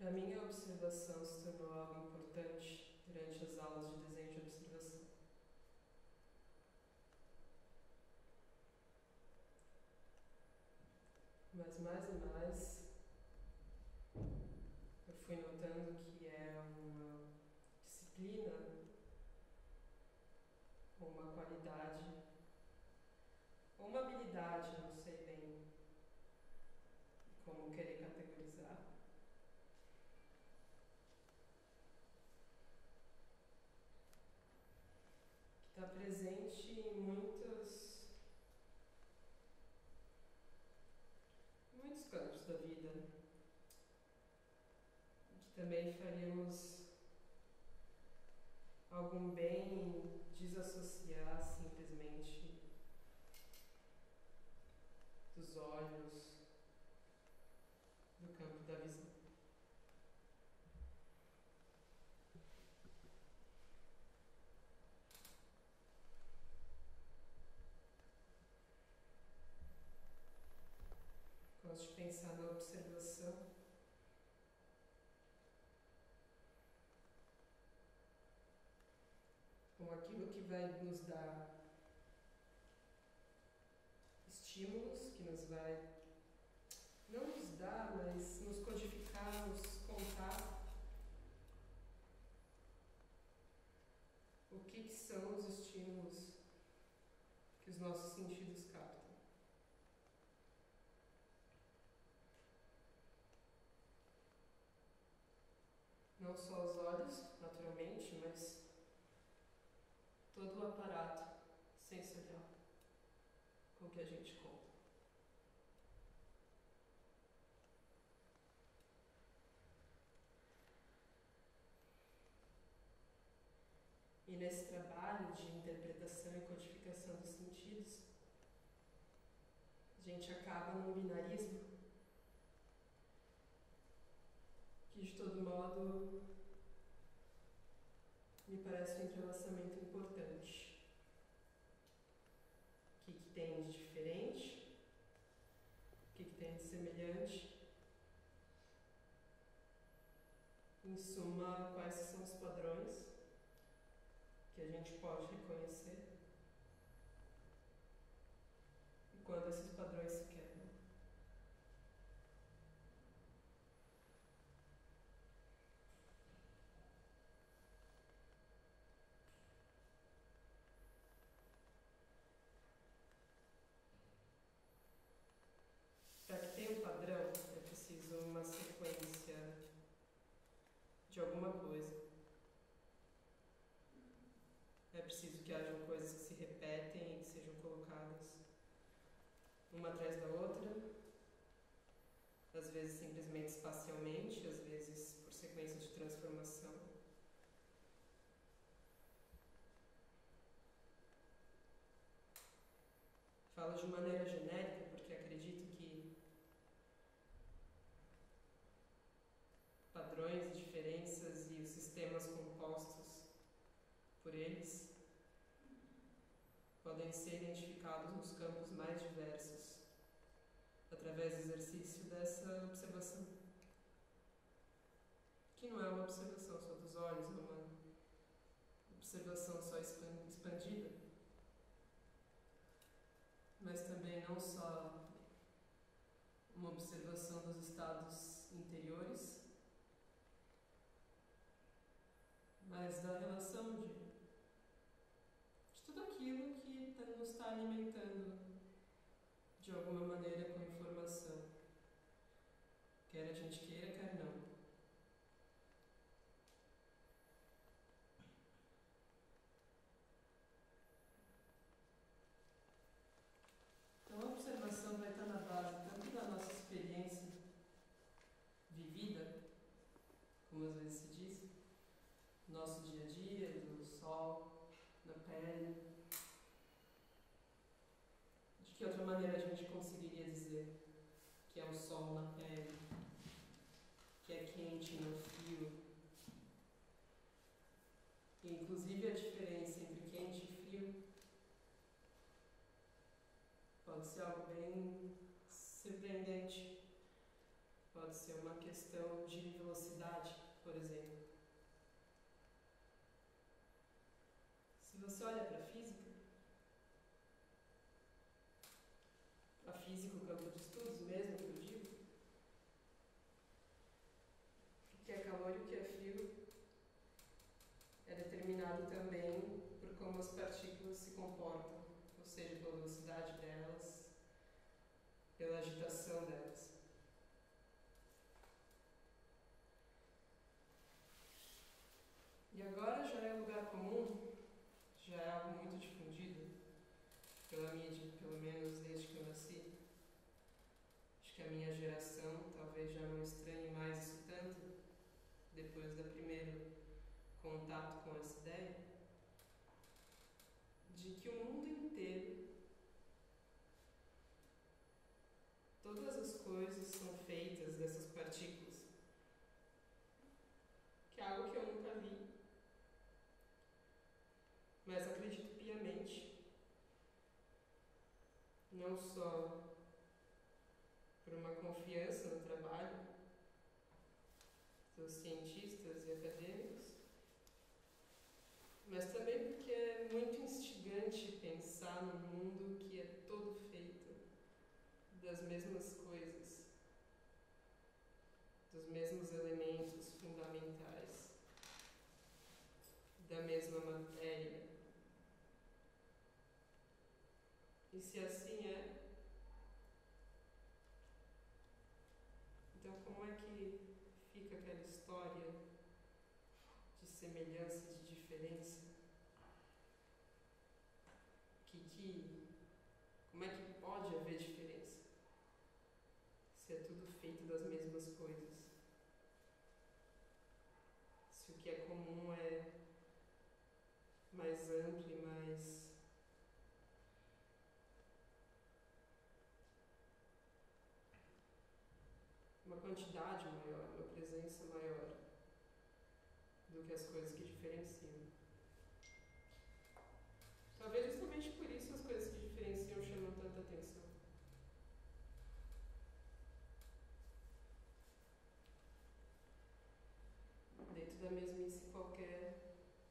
A minha observação se tornou algo importante durante as aulas de desenho de observação. Mas mais e mais eu fui notando que é uma disciplina, ou uma qualidade, ou uma habilidade, não sei bem como querer categorizar, que está presente em muitos campos da vida, que também faríamos algum bem em desassociar simplesmente dos olhos, do campo da visão. Gosto de pensar na observação como aquilo que vai nos dar estímulos, que nos vai, não nos dar, mas nos codificar, nos contar o que são os estímulos que os nossos sentidos captam. Não só os olhos, naturalmente, mas todo o aparato sensorial com que a gente conta. E nesse trabalho de interpretação e codificação dos sentidos, a gente acaba num binarismo que, de todo modo, me parece um entrelaçamento importante. O que tem de diferente, o que tem de semelhante, em suma, quais são os padrões que a gente pode reconhecer e quando esses padrões se quebram. Para que tenha um padrão, é preciso uma sequência de alguma coisa. É preciso que hajam coisas que se repetem e que sejam colocadas uma atrás da outra, às vezes simplesmente espacialmente, às vezes por sequência de transformação. Falo de maneira genérica porque acredito que padrões, diferenças e os sistemas compostos por eles podem ser identificados nos campos mais diversos através do exercício dessa observação, que não é uma observação só dos olhos, não é uma observação só expandida, mas também não só uma observação dos estados interiores, mas da relação de tudo aquilo que nos está alimentando de alguma maneira com a informação, quer a gente queira, quer não. Então a observação vai estar na base tanto da nossa experiência vivida, como às vezes se diz, nosso dia a dia, do sol, na pele. De que outra maneira a gente conseguiria dizer que é o sol na pele, que é quente e não frio? E, inclusive, a diferença entre quente e frio pode ser algo bem surpreendente, pode ser uma questão de velocidade, por exemplo. Se você olha para a física, o campo de estudos mesmo, que eu digo, o que é calor e o que é frio é determinado também por como as partículas se comportam, ou seja, pela velocidade delas, pela agitação delas. E agora já é lugar comum, já é algo muito difundido pela mídia, pelo menos desde que eu nasci. Acho que a minha geração talvez já não estranhe mais isso tanto, depois do primeiro contato com essa ideia, de que o mundo inteiro, todas as coisas são feitas dessas partículas, que é algo que eu nunca vi, mas acredito piamente, não só por uma confiança no trabalho dos cientistas e acadêmicos, mas também porque é muito instigante pensar num mundo que é todo feito das mesmas coisas, dos mesmos elementos fundamentais, da mesma matéria. E se assim é, então como é que fica aquela história de semelhança e de diferença? Como é que pode haver diferença se é tudo feito das mesmas coisas? Se o que é comum é mais amplo e mais uma quantidade maior, uma presença maior do que as coisas que diferenciam. Talvez justamente por isso as coisas que diferenciam chamam tanta atenção. Dentro da mesmice, qualquer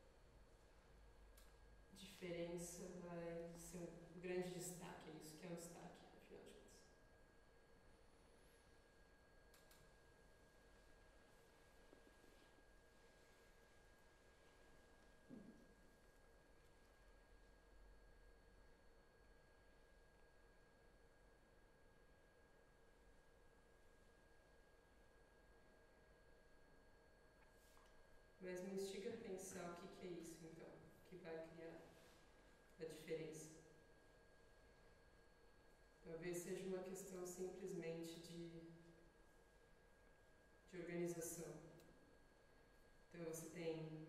diferença vai ser um grande destaque, é isso que é um destaque, afinal de contas. Mas me instiga a pensar o que é isso, então, que vai criar a diferença. Talvez seja uma questão simplesmente de organização. Então você tem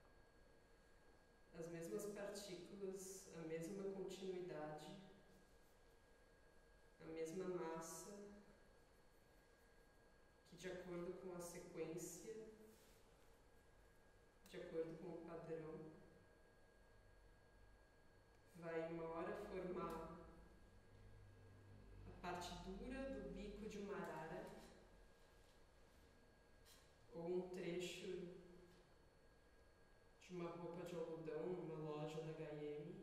as mesmas partículas, a mesma continuidade, a mesma massa, que de acordo com a sequência, de acordo com o padrão, vai uma hora formar a parte dura do bico de uma arara ou um trecho de uma roupa de algodão numa loja da H&M,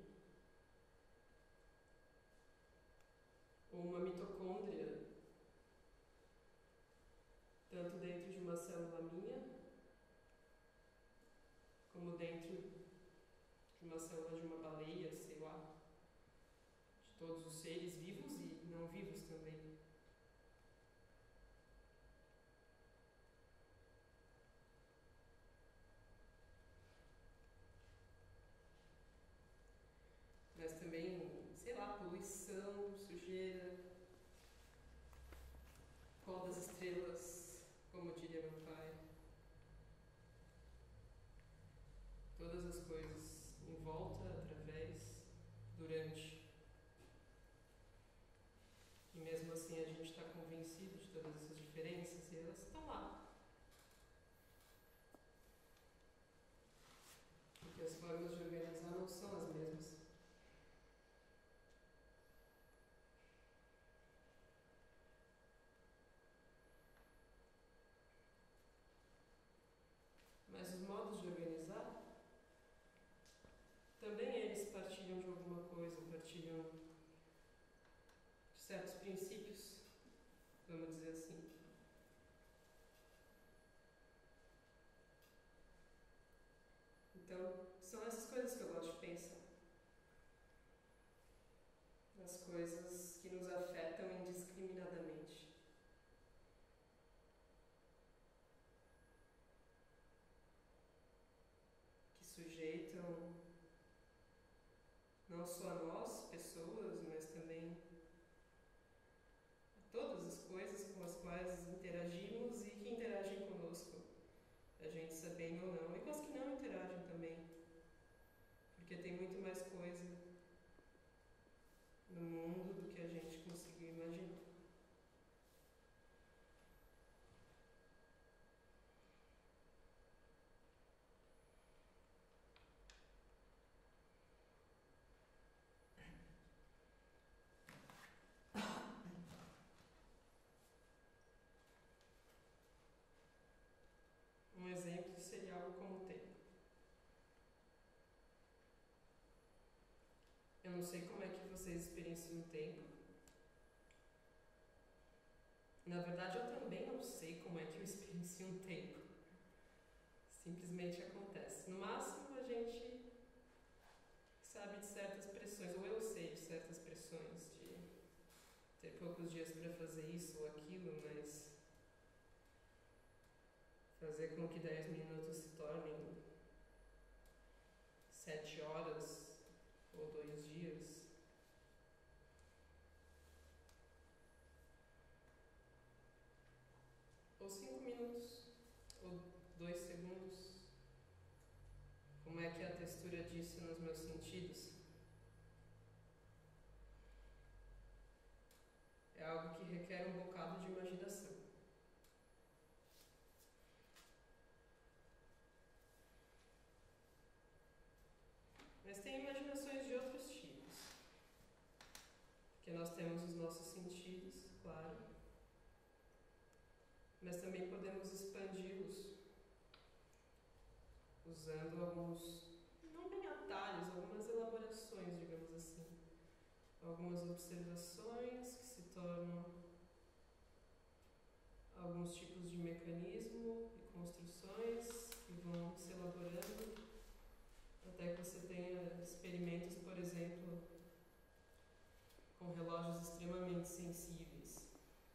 ou uma mitocôndria, tanto dentro de uma célula minha, como dentro de uma célula de uma baleia, sei lá, de todos os seres vivos e não vivos também. Mas também, sei lá, poluição, sujeira, pó das estrelas, como diria meu pai. Todas as coisas em volta, através, durante. E mesmo assim a gente está convencido de todas essas diferenças e elas estão lá. Porque as formas de organizar não são as mesmas. Então, são essas coisas que eu gosto de pensar. As coisas que nos afetam indiscriminadamente. Que sujeitam não só a nós, pessoas, mas também a todas as coisas com as quais interagimos e que interagem conosco, a gente sabendo ou não, e com as que não interagem também, porque tem muito mais coisa no mundo do que a gente conseguiu imaginar. Um exemplo seria algo como o tempo. Eu não sei como é que vocês experienciam o tempo. Na verdade, eu também não sei como é que eu experiencio um tempo. Simplesmente acontece. No máximo, a gente sabe de certas pressões, ou eu sei de certas pressões, de ter poucos dias para fazer isso ou aquilo, mas fazer com que 10 minutos se tornem 7 horas ou 2 dias. Ou 5 minutos, ou 2 segundos. Como é que é a textura disso nos meus sentidos? É algo que requer um bocado de imaginação. Mas tem imaginações de outros tipos. Porque nós temos os nossos sentidos, claro. Mas também podemos expandi-los usando alguns, não bem atalhos, algumas elaborações, digamos assim. Algumas observações que se tornam alguns tipos de mecanismo e construções que vão se elaborando até que você tenha experimentos, por exemplo, com relógios extremamente sensíveis.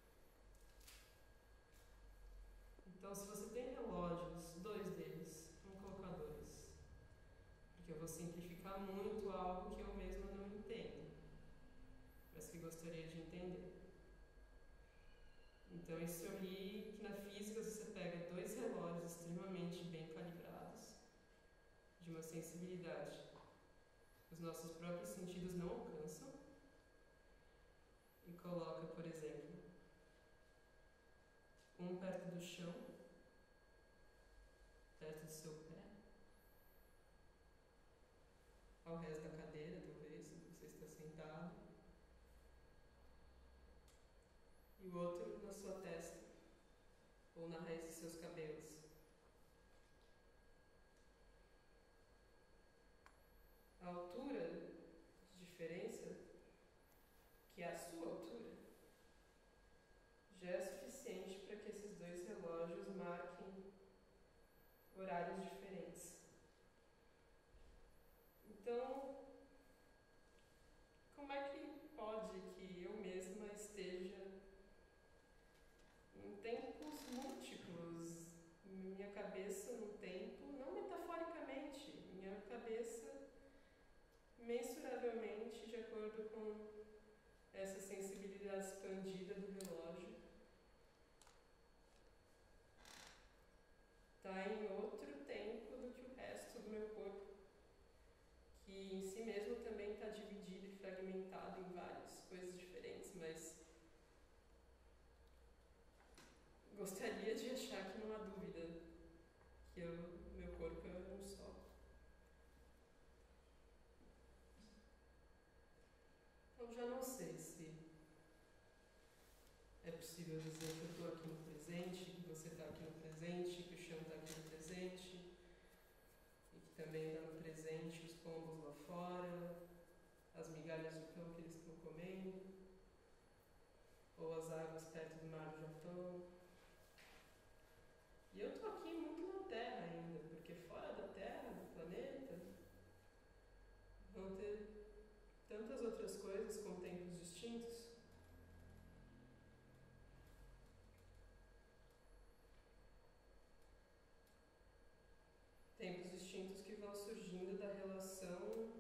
Então, se você tem relógios, 2 deles, vamos colocar 2, porque eu vou simplificar muito algo que eu mesma não entendo, mas que gostaria de entender. Então, isso eu li que na física você pega 2 relógios extremamente bem calibrados, de uma sensibilidade que os nossos próprios sentidos não alcançam, e coloca, por exemplo, um perto do chão, perto do seu pé, ao resto da cadeira, talvez, se você está sentado, e o outro na sua testa, ou na raiz de seus cabelos. A altura de diferença, que é a sua altura, já é suficiente para que esses 2 relógios marquem horários diferentes. Então, como é que pode que eu mesma esteja em tempos múltiplos, minha cabeça no tempo, não metaforicamente, minha cabeça mensuravelmente de acordo com essa sensibilidade expandida do relógio, está em outro tempo do que o resto do meu corpo, que em si mesmo também está dividido e fragmentado em várias coisas diferentes, mas gostaria de achar que não há dúvida que meu corpo é um só. Então já não sei se é possível dizer que eu estou aqui no presente, que você está aqui no presente, que o chão está aqui no presente, e que também está no presente os pombos lá fora, as migalhas de pão que eles estão comendo, ou as águas perto do mar do Japão. E eu estou aqui muito na Terra ainda, porque fora da Terra, do planeta, não ter tantas outras coisas com tempos distintos? Tempos distintos que vão surgindo da relação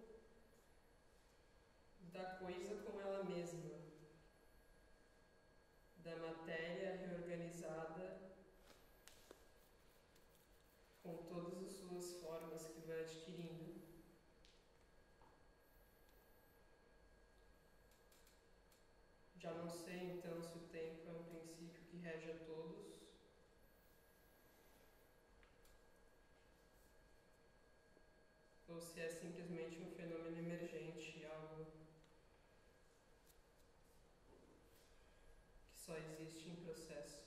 da coisa com ela mesma, da matéria reorganizada com todas as suas formas que vai adquirindo. Já não sei então se o tempo é um princípio que rege a todos, ou se é simplesmente um fenômeno emergente, algo que só existe em processo.